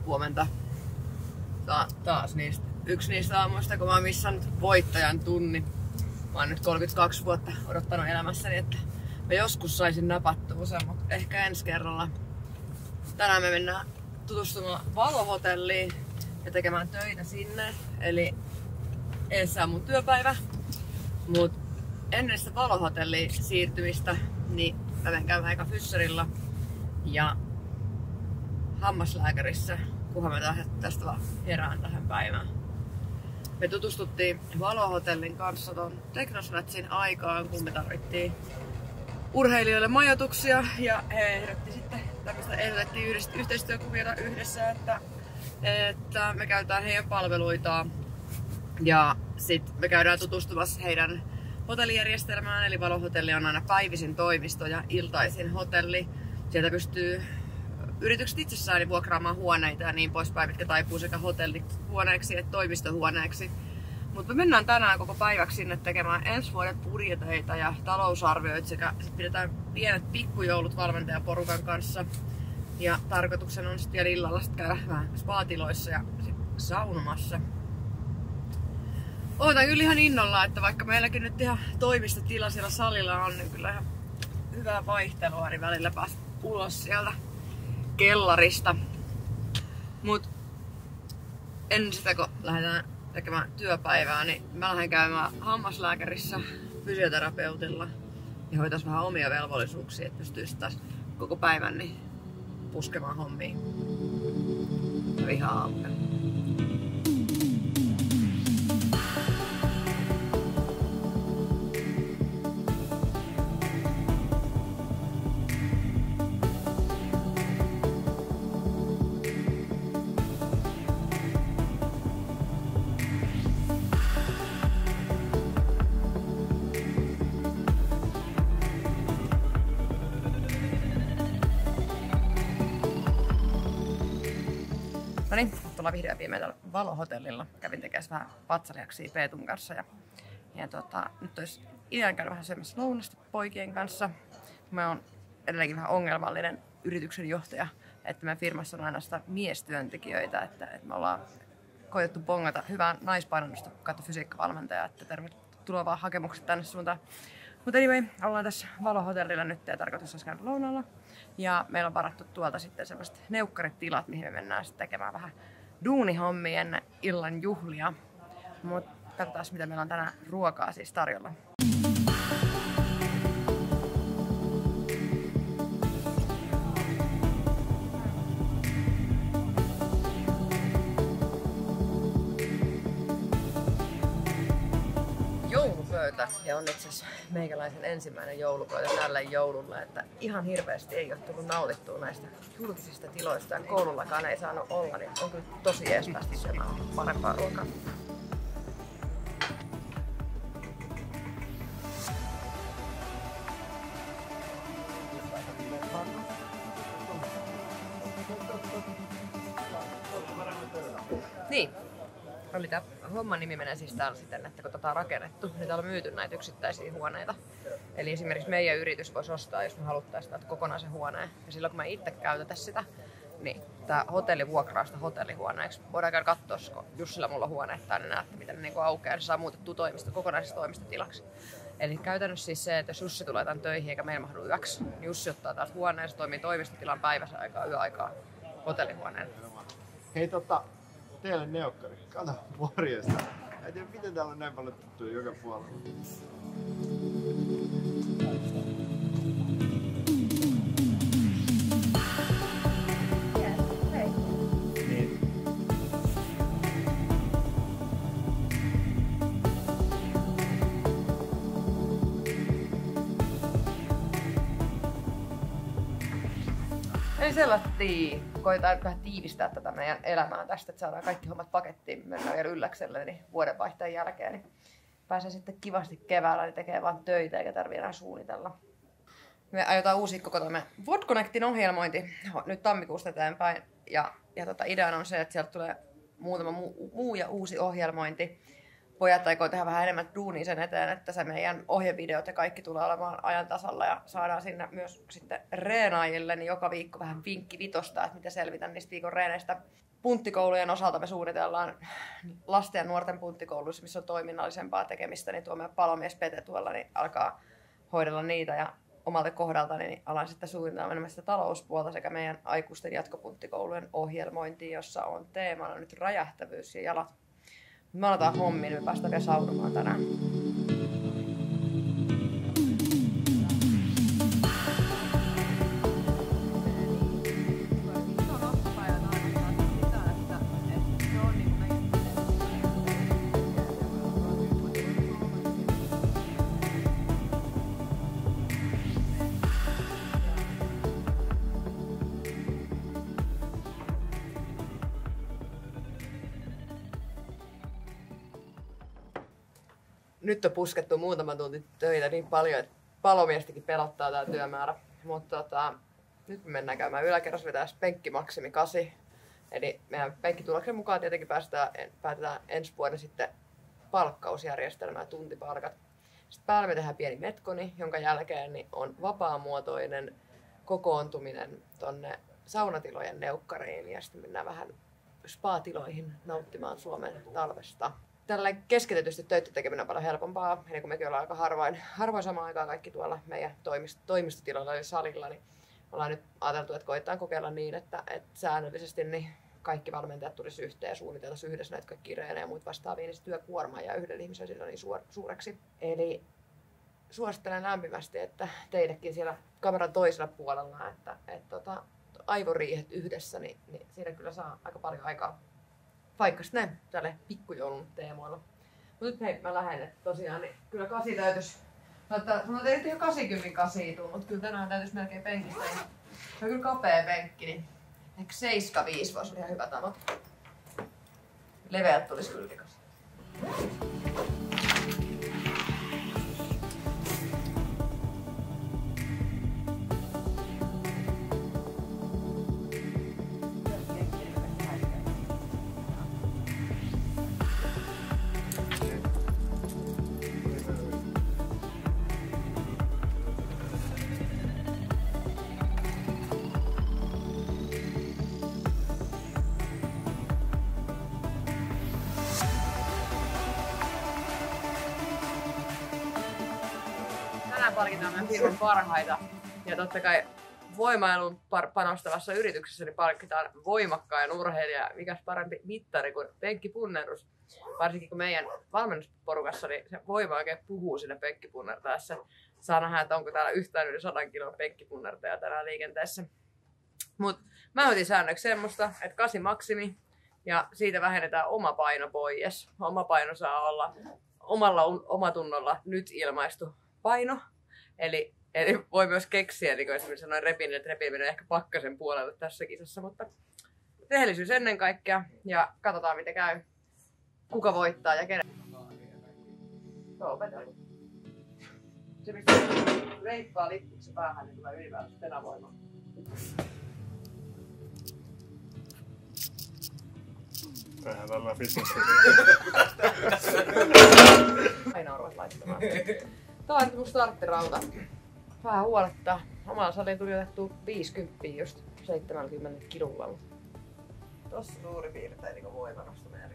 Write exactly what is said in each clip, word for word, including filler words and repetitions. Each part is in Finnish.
Huomenta. Ta- taas niistä. Yksi niistä aamuista, kun mä oon missannut voittajan tunnin. Mä oon nyt kolmekymmentäkaksi vuotta odottanut elämässäni, että mä joskus saisin napattua sen, mutta ehkä ensi kerralla. Tänään me mennään tutustumaan Valo-hotelliin ja tekemään töitä sinne. Eli edessä on mun työpäivä. Mut ennen sitä Valo-hotelliin siirtymistä, niin mä menen käymään eka fyssarilla ja hammaslääkärissä, kunhan mä tästä vaan herään tähän päivään. Me tutustuttiin Valo-hotellin kanssa ton Teknosratsin aikaan, kun me tarvittiin urheilijoille majoituksia ja he ehdotti sitten tämmöistä ehdotettiin yhteistyökuviota yhdessä, että, että me käytetään heidän palveluitaan ja sitten me käydään tutustumassa heidän hotellijärjestelmään, eli Valo-hotelli on aina päivisin toimisto ja iltaisin hotelli. Sieltä pystyy yritykset itsessään vuokraamaan huoneita ja niin poispäin, mitkä taipuu sekä hotellihuoneeksi että toimistohuoneeksi. Mutta me mennään tänään koko päiväksi sinne tekemään ensi vuoden budjeteita ja talousarvioita sekä sit pidetään pienet pikkujoulut valmentajaporukan kanssa. Ja tarkoituksena on sitten vielä illalla sit käydä vähän spa-tiloissa ja sit saunomassa. Ootan kyllä ihan innolla, että vaikka meilläkin nyt ihan toimistotila siellä salilla on, niin kyllä ihan hyvää vaihtelua, niin välillä päästä ulos sieltä kellarista. Mut ennen sitä kun lähdetään tekemään työpäivää, niin mä lähden käymään hammaslääkärissä fysioterapeutilla ja hoitais vähän omia velvollisuuksia, että pystyisi taas koko päivän niin puskemaan hommiin. Ihan aamulla. No niin, tullaan vihdoin viimein täällä Valo-hotellilla. Kävin tekemässä vähän vatsalihaksia Peetun kanssa. Ja, ja tota, nyt olisi idean käydä vähän syömässä lounasta poikien kanssa. Mä oon edelleenkin vähän ongelmallinen yrityksen johtaja, että meidän firmassa on aina sitä miestyöntekijöitä. Että, että me ollaan koitettu bongata hyvää naispainonnusta kautta fysiikkavalmentajaa, että tervetuloa vaan hakemukset tänne suuntaan. Mutta anyway, ollaan tässä Valo-hotellilla nyt ja tarkoitus olisi käydä lounalla. Ja meillä on varattu tuolta sitten sellaiset neukkaritilat, mihin me mennään sitten tekemään vähän duunihommia ennen illan juhlia. Mutta katsotaan, mitä meillä on tänään ruokaa siis tarjolla. Joulupöytä ja on itse asiassa meikäläisen ensimmäinen joulupöytä tälle joululle, että ihan hirveästi ei ole tullut nautittua näistä julkisista tiloista ja koulullakaan ei saanut olla, niin on kyllä tosi jees päästä syömään parempaa ruokaa. Niin. Oli tää homman nimi menee siis täällä siten, että kun tätä on rakennettu, niin täällä on myyty näitä yksittäisiä huoneita. Eli esimerkiksi meidän yritys voisi ostaa, jos me haluttaisiin täältä kokonaisen huoneen. Ja silloin kun me itse käytetä sitä, niin tää hotelli vuokraa sitä hotellihuoneeksi. Voidaan käydä katsoa, kun Jussilla mulla on huone täällä, niin näette miten ne niinku aukeaa ja se saa muutettua toimisto kokonaisesta toimistotilaksi. Eli käytännössä siis se, että jos Jussi tulee tämän töihin eikä meillä mahdu yöksi, niin Jussi ottaa täältä huoneen ja se toimii toimistotilan päivässä aikaa yöaikaa hotellihuoneen. Hei tota, teille neukkari. Kato, morjesta. En tiedä, miten täällä on näin paljon tuttuja joka puolella. Eli sellaisia. Koitetaan nyt vähän tiivistää tätä meidän elämää tästä, että saadaan kaikki hommat pakettiin. Mennään vielä ylläkselle niin vuodenvaihteen jälkeen. Niin pääsee sitten kivasti keväällä niin tekee vaan töitä eikä tarvitse enää suunnitella. Me aiotaan uusia koko tämä VodConnectin ohjelmointi nyt tammikuusta eteenpäin. Ja, ja tota, ideana on se, että sieltä tulee muutama muu, muu ja uusi ohjelmointi. pojat aikoo tehdä vähän enemmän duunia sen eteen, että se meidän ohjevideot ja kaikki tulee olemaan ajan tasalla ja saadaan sinne myös sitten reenaajille niin joka viikko vähän vinkki vitosta, että miten selvitän niistä viikon reeneistä. Punttikoulujen osalta me suunnitellaan lasten ja nuorten punttikouluissa, missä on toiminnallisempaa tekemistä, niin tuo meidän palomies Pete tuolla niin alkaa hoidella niitä ja omalta kohdaltani niin alan sitten suunnitella enemmän sitä talouspuolta sekä meidän aikuisten jatkopunttikoulujen ohjelmointiin, jossa on teemana nyt räjähtävyys ja jalat. Me aloitetaan hommiin, me päästään vielä saunomaan tänään. Nyt on puskettu muutama tunti töitä niin paljon, että palomiestäkin pelottaa tää työmäärä. Mutta tota, nyt me mennään käymään yläkerrassa vetää penkki maksimi kasi. Eli meidän penkkituloksen mukaan tietenkin päästään, päätetään ensi vuonna sitten palkkausjärjestelmää, tuntipalkat. Sitten päällä me tehdään pieni metkoni, jonka jälkeen niin on vapaamuotoinen kokoontuminen tonne saunatilojen neukkariin ja sitten mennään vähän spa-tiloihin nauttimaan Suomen talvesta. Tällä keskitetysti töitä tekeminen on paljon helpompaa, eli kun mekin ollaan aika harvoin, harvoin samaan aikaan kaikki tuolla meidän toimist- toimistotiloilla eli salilla, niin ollaan nyt ajateltu, että koitetaan kokeilla niin, että, että säännöllisesti niin kaikki valmentajat tulisi yhteen ja suunniteltaisiin yhdessä näitä kaikkia reenejä ja muut vastaavia, niin se työkuorma ja yhdellä ihmisellä sillä niin suor- suureksi. Eli suosittelen lämpimästi, että teillekin siellä kameran toisella puolella, että, että tota, aivoriihet yhdessä, niin, niin siinä kyllä saa aika paljon aikaa. Vaikka sitten tälle pikkujoulun teemoilla. Mutta nyt hei, mä lähden, että tosiaan niin kyllä kasi täytyisi... Mutta mulla ei jo kahdeksankymmentäkahdeksan tuu, mutta kyllä tänään täytyisi melkein penkistä. Se on kyllä kapea penkki, niin ehkä seitsemänkymmentäviisi voisi olla ihan hyvä tavoite. Leveät tulisi kyllä kasi. Palkitaan meidän firman parhaita. Ja totta kai voimailun panostavassa yrityksessä niin palkitaan voimakkain urheilija. Mikäs parempi mittari kuin penkkipunnerus. Varsinkin kun meidän valmennusporukassa niin se voima oikein puhuu siinä penkkipunnertaessa. Saa nähdä, että onko täällä yhtään yli sadan kilon penkkipunnertaja tänään liikenteessä. Mut mä otin säännöksi semmoista, että kasi maksimi ja siitä vähennetään oma paino pois. Oma paino saa olla omalla omatunnolla nyt ilmaistu paino. Eli, eli voi myös keksiä, niin kuin esimerkiksi sanoin repiminen, että repiminen on ehkä pakkasen puolelle tässä kisassa, mutta rehellisyys ennen kaikkea ja katsotaan miten käy, kuka voittaa ja kenen. Se on opeteltu. Se mistä reippaa lippuksen päähän, niin tulee ylipäätään tenavoimaa. Tehdään tällä fitness. Aina on laittamaan. Tää on nyt mun starttirauta. Vähän huolettaa. Omalla saliin tuli otettua viisikymmentä just seitsemänkymmentä kilolla. Tossa suuri piirtein niin voimanosto meidän.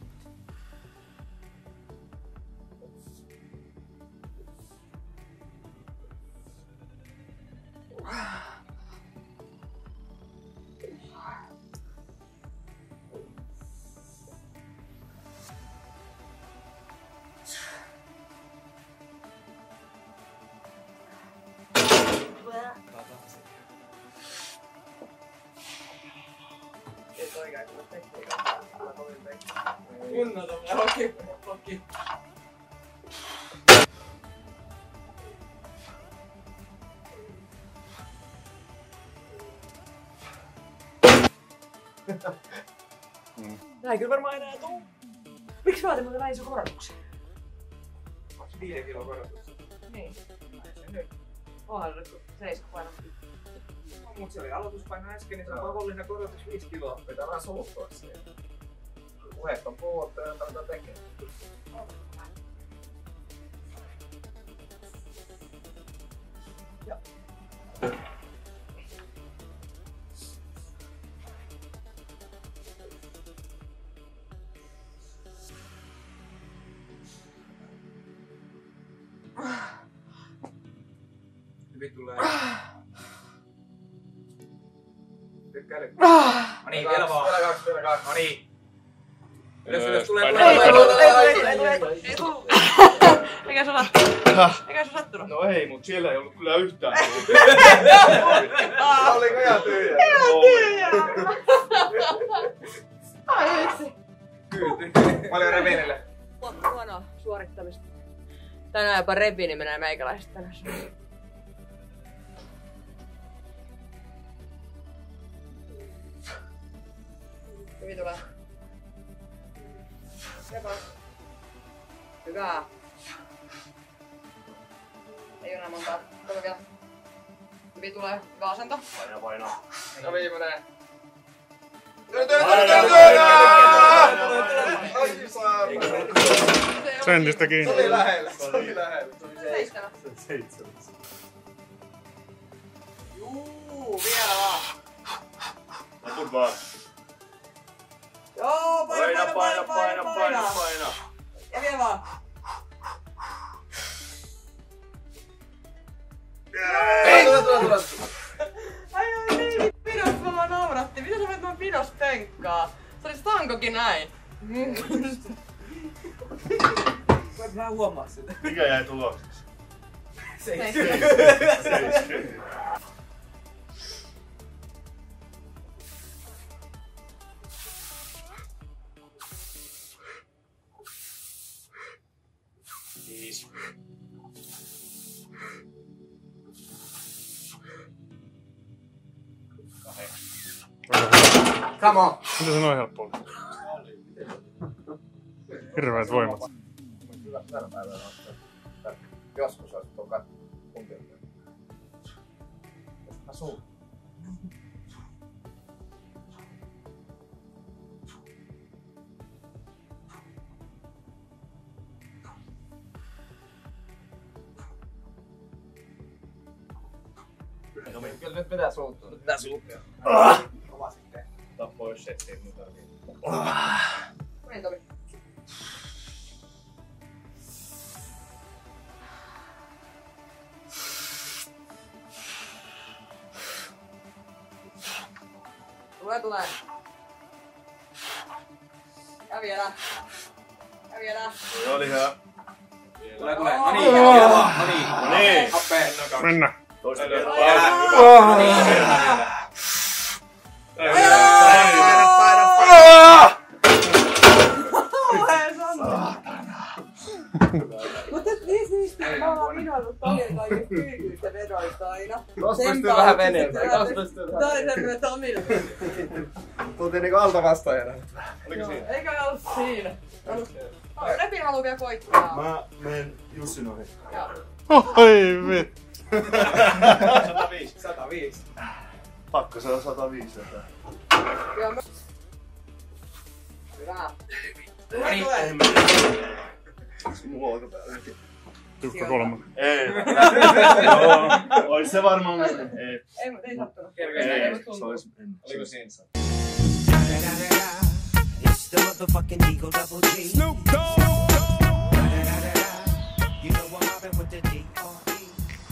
Kunnata me hoki, hoki. Näin kyllä varmaan enää tuu. Miksi vaatii muuten näin iso korotuksen? Onko se viiden kilon korotus? Niin. Onhan nyt kun seiska paino. No, mut se oli aloituspaino äsken, niin se on pakollinen korotus viisi kiloa. Pitää vähän soluttaa siihen. Puheet on puhuttu ja aletaan tekemään. Hyvin tulee. Tykkää nyt. No niin, vielä vaan. Vielä kaksi, vielä kaksi. No niin. Ylös, ylös, tulee. Ei tullut, ei tullut, ei tullut, ei tullut. Eikä se sattunut. Eikä se sattunut. No ei, mut siellä ei ollut kyllä yhtään. Oliko ihan tyhjä? Ihan tyhjä. Ai vitsi. Kyyti. Paljon reviinille. Huonoa suorittamista. Tänään jopa repiini menee meikäläiset tänään. Hyvin tulee. Japa. Hyvä. Ei enää montaa. Kato vielä. Hyvin tulee. Hyvä asento. Paina, paina. No viimeinen. Sentistä kiinni. Se oli lähellä, se oli lähellä. Seitsemän. Seitsemän. Juu, vielä vaan. Loput vaan. Joo, paina, paina, paina, paina, paina. paina. Ja vielä vaan. Ei, tule, tule, tule. Ai ai niin, pinos mua nauratti. Mitä sä voit noin pinos penkkaa? Se oli tankokin näin. Voit vähän huomaa sitä. Mikä jäi tulokseksi? Seitsemän. Seitsemän. Viisi. Come on. Mitä se noin helppo oli? Hirveät voimat. Hyvä päivänä ottaa. Joskus olisi tuon kuntien. Asuu. Kyllä nyt pitää suuttua. Nyt pitää suuttua. Kova sitten. Ota pois settiin muuta. Niin Tomi. Tulee, tulee. Ja vielä. Ja vielä. Se oli hyvä. Tulee, tulee. No niin, vielä vaan. No niin. No niin. Happeen. Mennä. Toista kertaa. No niin, vielä. Mutta niin siistiä, me ollaan minäillut Tomille kaikista kyykyistä vedoista aina. Tuossa pystyy vähän veneemään. Tuossa pystyy vähän Toisemme Tomille. Tultiin niinku alta vastaajana. Oliko siinä? Eikä ollut siinä. Repin haluaa vielä koittaa. Mä menen Jussin ohi. Oi vittu. sata viisi. sata viisi. Pakko se on sata viisi. Joo, mä... Hyvä. No niin. Mun olkapäällä. Tukka kolme. Ei. Joo. Ois se varmaan mennyt. Ei. Ei, ei sattunut. Ei. Se ois mennyt. Oliko siinä? It's the motherfucking Eagle Double G. Snoop Dogg. You know I'm mobbing with the D R E.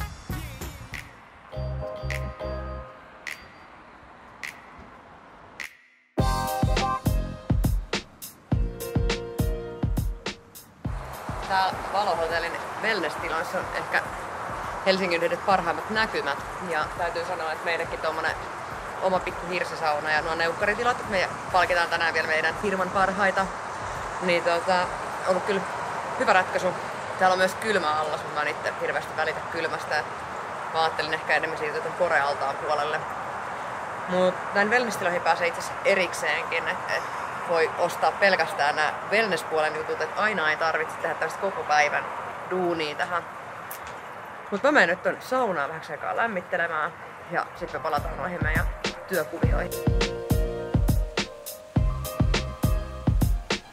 Tää Valohotellin wellness-tiloissa on ehkä Helsingin yhdet parhaimmat näkymät. Ja täytyy sanoa, että meidänkin tommonen oma pikku hirsisauna ja nuo neukkaritilat, me palkitaan tänään vielä meidän firman parhaita. Niin tota, on ollut kyllä hyvä ratkaisu. Täällä on myös kylmä allas, mutta mä en itse hirveästi välitä kylmästä. Mä ajattelin ehkä enemmän siitä tuon Korealtaan puolelle. Mut näin wellness-tiloihin pääsee itse asiassa erikseenkin, että et voi ostaa pelkästään nämä wellness-puolen jutut, että aina ei tarvitse tehdä tällaista koko päivän duunia tähän. Mut mä menen nyt tonne saunaan vähän aikaa lämmittelemään ja sitten me palataan noihin meidän työkuvioihin.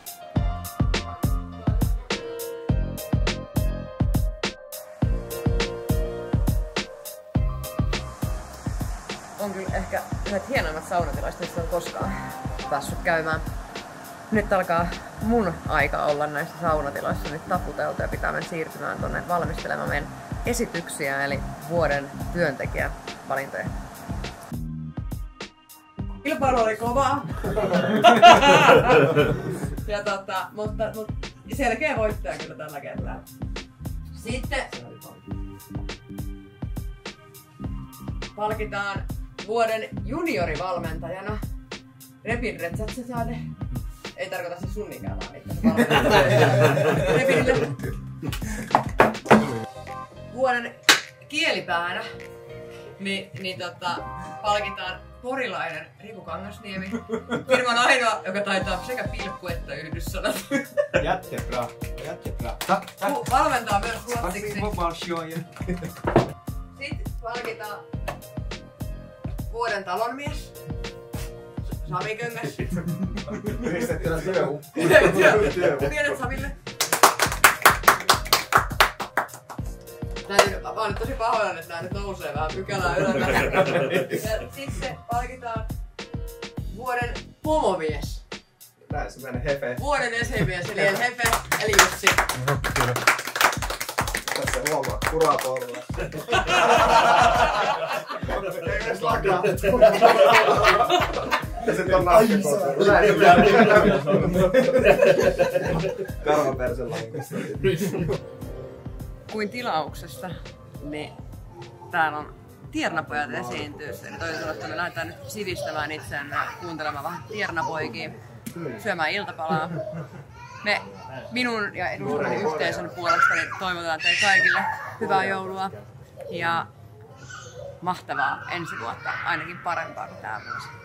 yhdet hienoimmat saunatilat, joissa on koskaan päässyt käymään. Nyt alkaa mun aika olla näissä saunatiloissa nyt taputeltu ja pitää mennä siirtymään tonne valmistelemaan meidän esityksiä, eli vuoden työntekijävalintoja. Kilpailu oli kovaa. ja tota, mutta, mutta selkeä voittaja kyllä tällä kertaa. Sitten palkitaan vuoden juniorivalmentajana Repin Retsatsesade. Ei tarkoita se sun ikää, vaan niitä Repinille. Vuoden kielipäänä niin, niin tota, palkitaan porilainen Riku Kangasniemi. Firman ainoa, joka taitaa sekä pilkku että yhdyssanat. Jättebra, jättebra. Valmentaa myös ruotsiksi. Sitten palkitaan vuoden talonmies. Sami Köngäs. Yhdistettynä työhukku. Pienet Samille. Täytyy, mä oon nyt tosi pahoillani, että nää nyt nousee vähän pykälää ylöspäin. Ja sitten palkitaan vuoden pomomies. Näin se menee hefe. Vuoden esimies, eli Hefe, eli Jussi. Tässä huomaa, kuraa porra. Ei edes lakaa. Ja sit on nahkekossa. Näin se menee. Karva perselankista. Kuin tilauksesta, niin täällä on tiernapojat esiintyy. Eli toivottavasti että me lähdetään nyt sivistämään itseään ja kuuntelemaan vähän tiernapoikia, syömään iltapalaa. Me minun ja eduskunnan yhteisön puolestani toivotaan teille kaikille hyvää joulua ja mahtavaa ensi vuotta, ainakin parempaa kuin tämä vuosi.